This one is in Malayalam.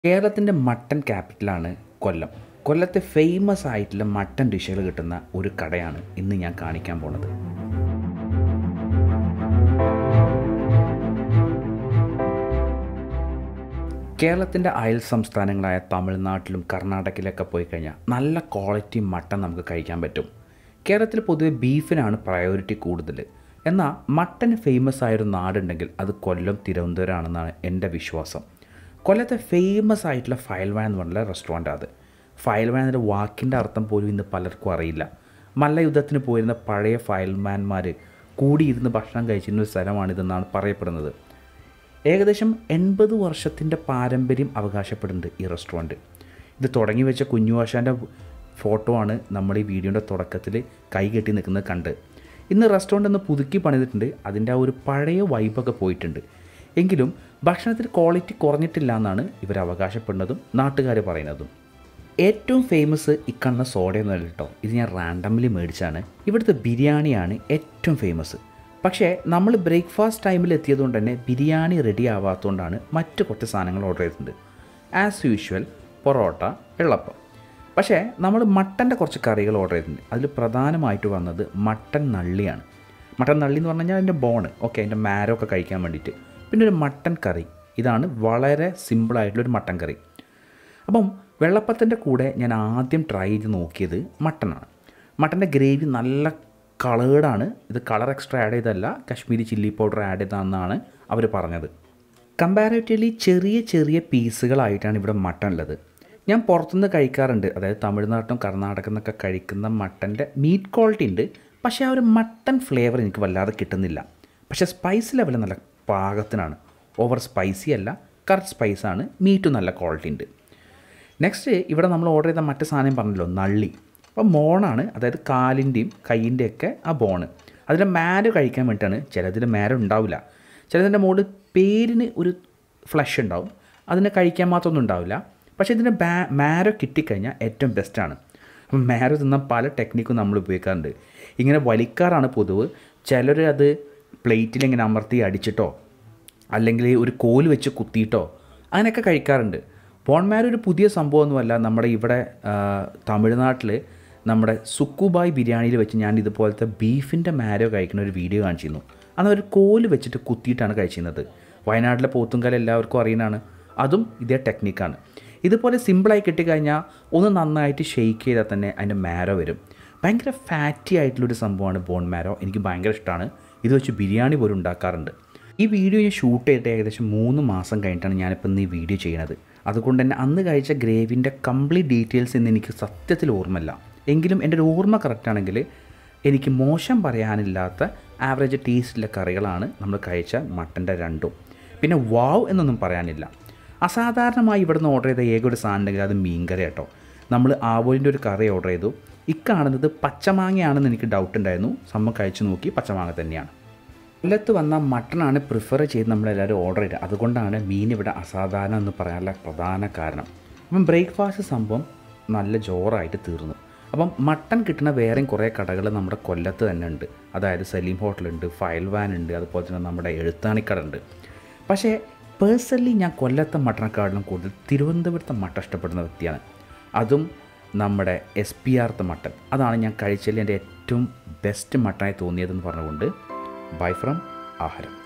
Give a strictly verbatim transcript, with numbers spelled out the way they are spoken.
കേരളത്തിൻ്റെ മട്ടൺ ക്യാപിറ്റലാണ് കൊല്ലം. കൊല്ലത്തെ ഫേമസ് ആയിട്ടുള്ള മട്ടൺ ഡിഷുകൾ കിട്ടുന്ന ഒരു കടയാണ് ഇന്ന് ഞാൻ കാണിക്കാൻ പോണത്. കേരളത്തിൻ്റെ അയൽ സംസ്ഥാനങ്ങളായ തമിഴ്നാട്ടിലും കർണാടകയിലൊക്കെ പോയി കഴിഞ്ഞാൽ നല്ല ക്വാളിറ്റി മട്ടൺ നമുക്ക് കഴിക്കാൻ പറ്റും. കേരളത്തിൽ പൊതുവെ ബീഫിനാണ് പ്രയോറിറ്റി കൂടുതൽ. എന്നാൽ മട്ടൺ ഫേമസ് ആയൊരു നാടുണ്ടെങ്കിൽ അത് കൊല്ലം, തിരുവനന്തപുരം ആണെന്നാണ് എൻ്റെ വിശ്വാസം. കൊല്ലത്തെ ഫേമസ് ആയിട്ടുള്ള ഫയൽവാൻ എന്ന് പറഞ്ഞുള്ള റെസ്റ്റോറൻ്റ് അത്. ഫയൽവാൻ എന്നൊരു വാക്കിൻ്റെ അർത്ഥം പോലും ഇന്ന് പലർക്കും അറിയില്ല. മല്ലയുദ്ധത്തിന് പോയിരുന്ന പഴയ ഫയൽമാൻമാർ കൂടിയിരുന്ന് ഭക്ഷണം കഴിച്ചിരുന്ന ഒരു സ്ഥലമാണിതെന്നാണ് പറയപ്പെടുന്നത്. ഏകദേശം എൺപത് വർഷത്തിൻ്റെ പാരമ്പര്യം അവകാശപ്പെടുന്നുണ്ട് ഈ റെസ്റ്റോറൻറ്റ്. ഇത് തുടങ്ങി വെച്ച കുഞ്ഞുവാശാൻ്റെ ഫോട്ടോ ആണ് നമ്മൾ ഈ വീഡിയോൻ്റെ തുടക്കത്തിൽ കൈ കെട്ടി നിൽക്കുന്നത് കണ്ട്. ഇന്ന് റെസ്റ്റോറൻ്റ് ഒന്ന് പുതുക്കി പണിതിട്ടുണ്ട്. അതിൻ്റെ ആ ഒരു പഴയ വൈബൊക്കെ പോയിട്ടുണ്ട്. എങ്കിലും ഭക്ഷണത്തിൽ ക്വാളിറ്റി കുറഞ്ഞിട്ടില്ല എന്നാണ് ഇവർ അവകാശപ്പെടുന്നതും നാട്ടുകാർ പറയുന്നതും. ഏറ്റവും ഫേമസ് ഇക്കണ്ണ സോഡയൊന്നുമല്ല കേട്ടോ, ഇത് ഞാൻ റാൻഡംലി മേടിച്ചാണ്. ഇവിടുത്തെ ബിരിയാണിയാണ് ഏറ്റവും ഫേമസ്. പക്ഷേ നമ്മൾ ബ്രേക്ക്ഫാസ്റ്റ് ടൈമിൽ എത്തിയതുകൊണ്ട് തന്നെ ബിരിയാണി റെഡി ആവാത്തതുകൊണ്ടാണ് മറ്റു കുറച്ച് സാധനങ്ങൾ ഓർഡർ ചെയ്തിട്ടുണ്ട്. As usual parotta, vellappam. പക്ഷേ നമ്മൾ മട്ടൻ്റെ കുറച്ച് കറികൾ ഓർഡർ ചെയ്തിട്ടുണ്ട്. അതിൽ പ്രധാനമായിട്ട് വന്നത് മട്ടൻ നള്ളിയാണ്. മട്ടൻ നള്ളി എന്ന് പറഞ്ഞു കഴിഞ്ഞാൽ അതിൻ്റെ ബോണ്, ഓക്കെ, അതിൻ്റെ മാരോ ഒക്കെ കഴിക്കാൻ വേണ്ടിയിട്ട്. പിന്നെ ഒരു മട്ടൻ കറി, ഇതാണ് വളരെ സിമ്പിളായിട്ടുള്ളൊരു മട്ടൻ കറി. അപ്പം വെള്ളപ്പത്തിൻ്റെ കൂടെ ഞാൻ ആദ്യം ട്രൈ ചെയ്ത് നോക്കിയത് മട്ടനാണ്. മട്ടൻ്റെ ഗ്രേവി നല്ല കളേർഡാണ്. ഇത് കളർ എക്സ്ട്രാ ആഡ് ചെയ്തല്ല, കാശ്മീരി ചില്ലി പൗഡർ ആഡ് ചെയ്തതെന്നാണ് അവർ പറഞ്ഞത്. കമ്പാരിറ്റീവ്ലി ചെറിയ ചെറിയ പീസുകളായിട്ടാണ് ഇവിടെ മട്ടൺ ഉള്ളത്. ഞാൻ പുറത്തുനിന്ന് കഴിക്കാറുണ്ട്, അതായത് തമിഴ്നാട്ടിലും കർണാടകയിൽ നിന്നൊക്കെ കഴിക്കുന്ന മട്ടൻ്റെ മീറ്റ് ക്വാളിറ്റി ഉണ്ട്. പക്ഷേ ആ ഒരു മട്ടൺ ഫ്ലേവർ എനിക്ക് വല്ലാതെ കിട്ടുന്നില്ല. പക്ഷേ സ്പൈസ് ലെവൽ നല്ല പാകത്തിനാണ്. ഓവർ സ്പൈസി അല്ല, കറക്റ്റ് സ്പൈസാണ്. മീറ്റും നല്ല ക്വാളിറ്റി ഉണ്ട്. നെക്സ്റ്റ് ഇവിടെ നമ്മൾ ഓർഡർ ചെയ്ത മറ്റു സാധനം പറഞ്ഞല്ലോ, നള്ളി. അപ്പോൾ മോണാണ്, അതായത് കാലിൻ്റെയും കൈയിൻ്റെയൊക്കെ ആ ബോണ്. അതിൻ്റെ മാരോ കഴിക്കാൻ വേണ്ടിയിട്ടാണ്. ചിലതിൽ മാരോ ഉണ്ടാവില്ല, ചിലതിൻ്റെ മുകളിൽ പേരിന് ഒരു ഫ്ലഷ് ഉണ്ടാവും, അതിനെ കഴിക്കാൻ മാത്രമൊന്നും ഉണ്ടാവില്ല. പക്ഷേ ഇതിൻ്റെ ബാ മാരോ കിട്ടിക്കഴിഞ്ഞാൽ ഏറ്റവും ബെസ്റ്റാണ്. അപ്പം മാരോ തിന്നാൻ പല ടെക്നിക്കും നമ്മൾ ഉപയോഗിക്കാറുണ്ട്. ഇങ്ങനെ വലിക്കാറാണ് പൊതുവ്. ചിലർ അത് പ്ലേറ്റിൽ ഇങ്ങനെ അമർത്തി അടിച്ചിട്ടോ അല്ലെങ്കിൽ ഒരു കോല് വെച്ച് കുത്തിയിട്ടോ അങ്ങനെയൊക്കെ കഴിക്കാറുണ്ട്. ബോൺ മാരോ ഒരു പുതിയ സംഭവമൊന്നുമല്ല. നമ്മുടെ ഇവിടെ തമിഴ്നാട്ടിൽ നമ്മുടെ സുക്കുബായ് ബിരിയാണിയിൽ വെച്ച് ഞാൻ ഇതുപോലത്തെ ബീഫിൻ്റെ മാരോ കഴിക്കുന്ന ഒരു വീഡിയോ കാണിച്ചിരുന്നു. അന്ന് ഒരു കോല് വെച്ചിട്ട് കുത്തിയിട്ടാണ് കഴിച്ചിരുന്നത്. വയനാട്ടിലെ പോത്തുംകാല എല്ലാവർക്കും അറിയുന്നതാണ്. അതും ഇതേ ടെക്നിക്കാണ്. ഇതുപോലെ സിമ്പിളായി കിട്ടിക്കഴിഞ്ഞാൽ ഒന്ന് നന്നായിട്ട് ഷെയ്ക്ക് ചെയ്താൽ തന്നെ അതിൻ്റെ മാരോ വരും. ഭയങ്കര ഫാറ്റി ആയിട്ടുള്ളൊരു സംഭവമാണ് ബോൺ മാരോ. എനിക്ക് ഭയങ്കര ഇഷ്ടമാണ്. ഇത് വെച്ച് ബിരിയാണി പോലും ഉണ്ടാക്കാറുണ്ട്. ഈ വീഡിയോ ഞാൻ ഷൂട്ട് ചെയ്തിട്ട് ഏകദേശം മൂന്ന് മാസം കഴിഞ്ഞിട്ടാണ് ഞാനിപ്പോൾ ഇന്ന് ഈ വീഡിയോ ചെയ്യുന്നത്. അതുകൊണ്ട് തന്നെ അന്ന് കഴിച്ച ഗ്രേവിൻ്റെ കംപ്ലീറ്റ് ഡീറ്റെയിൽസ് ഇന്ന് എനിക്ക് സത്യത്തിൽ ഓർമ്മയില്ല. എങ്കിലും എൻ്റെ ഒരു ഓർമ്മ കറക്റ്റാണെങ്കിൽ എനിക്ക് മോശം പറയാനില്ലാത്ത ആവറേജ് ടേസ്റ്റിലെ കറികളാണ് നമ്മൾ കഴിച്ച മട്ടൻ്റെ രണ്ടും. പിന്നെ വാവ് എന്നൊന്നും പറയാനില്ല. അസാധാരണമായി ഇവിടുന്ന് ഓർഡർ ചെയ്ത ഏക ഒരു സാധനം ഉണ്ടെങ്കിൽ അത് മീൻകറി കേട്ടോ. നമ്മൾ ആവോലിൻ്റെ ഒരു കറി ഓർഡർ ചെയ്തു. ഇക്കാണുന്നത് പച്ചമാങ്ങയാണെന്ന് എനിക്ക് ഡൗട്ട് ഉണ്ടായിരുന്നു. സംഭവം കഴിച്ചു നോക്കി, പച്ചമാങ്ങ തന്നെയാണ്. കൊല്ലത്ത് വന്ന മട്ടനാണ് പ്രിഫർ ചെയ്ത് നമ്മളെല്ലാവരും ഓർഡർ ചെയ്തത്. അതുകൊണ്ടാണ് മീൻ ഇവിടെ അസാധാരണ എന്ന് പറയാനുള്ള പ്രധാന കാരണം. അപ്പം ബ്രേക്ക്ഫാസ്റ്റ് സംഭവം നല്ല ജോറായിട്ട് തീർന്നു. അപ്പം മട്ടൺ കിട്ടുന്ന വേറെയും കുറേ കടകൾ നമ്മുടെ കൊല്ലത്ത് തന്നെ ഉണ്ട്. അതായത് സലീം ഹോട്ടലുണ്ട്, ഫയൽവാൻ ഉണ്ട്, അതുപോലെ തന്നെ നമ്മുടെ എഴുത്താണിക്കട ഉണ്ട്. പക്ഷേ പേഴ്സണലി ഞാൻ കൊല്ലത്തെ മട്ടണക്കാട്ടിലും കൂടുതൽ തിരുവനന്തപുരത്തെ മട്ടൺ ഇഷ്ടപ്പെടുന്ന വ്യക്തിയാണ്. അതും നമ്മുടെ എസ് പി ആർത്തെ മട്ടൺ. അതാണ് ഞാൻ കഴിച്ചതിൽ എൻ്റെ ഏറ്റവും ബെസ്റ്റ് മട്ടനായി തോന്നിയതെന്ന് പറഞ്ഞുകൊണ്ട് ബൈ ഫ്രം ആഹാരം.